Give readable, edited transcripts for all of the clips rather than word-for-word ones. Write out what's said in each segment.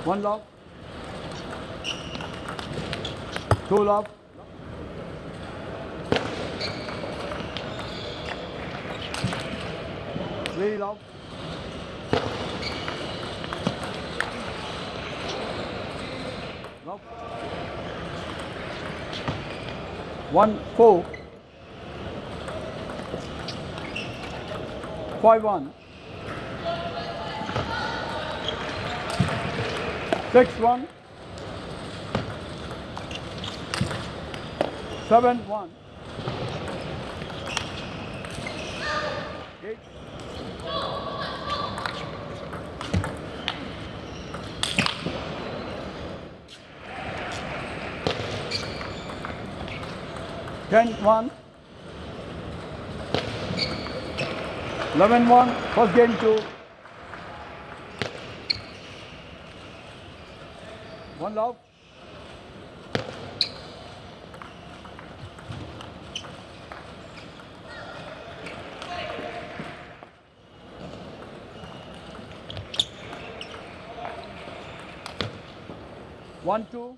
One love. Two love. Three love. Love. 1-4. 5-1. 6-1. 7-1. 8. 10-1. 11-1. First game 2. One love. One, two.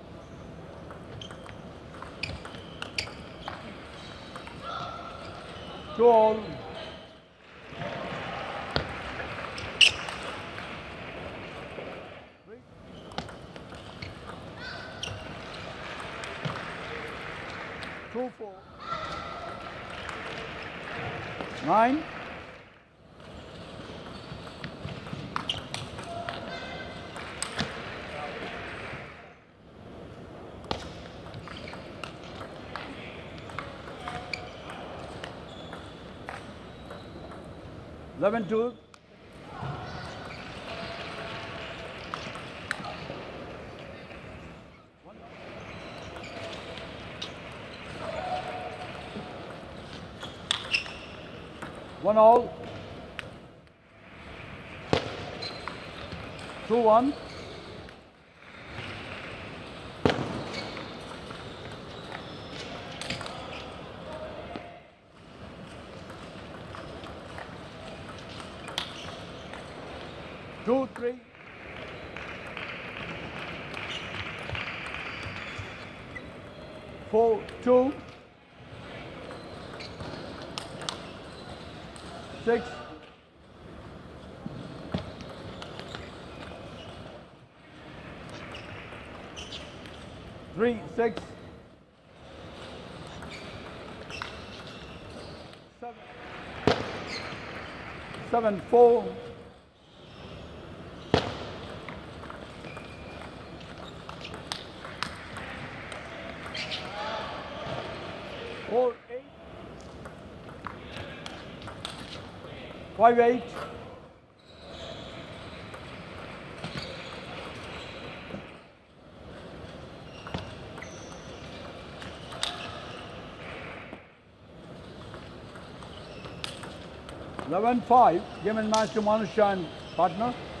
Two all. Three. 2-4. 9. 11-2. 1 all. 2-1. 2-3. 4-2. 6. 3-6. 7-4. 4-8. 5-8. 11-5. Game and match to Manusha and partner.